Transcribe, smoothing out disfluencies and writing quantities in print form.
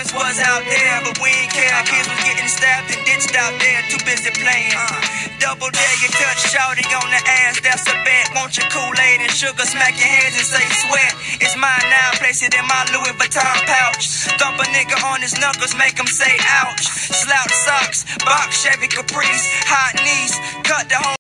niggas was out there, but we ain't care. Kids was getting stabbed and ditched out there, too busy playing. Double dare you touch shawty on the ass, that's a bet. Want your Kool-Aid and sugar, smack your hands and say sweat. It's mine now, place it in my Louis Vuitton pouch. Thump a nigga on his knuckles, make him say ouch. Slouch socks, box Chevy Caprice, hot knees, cut the whole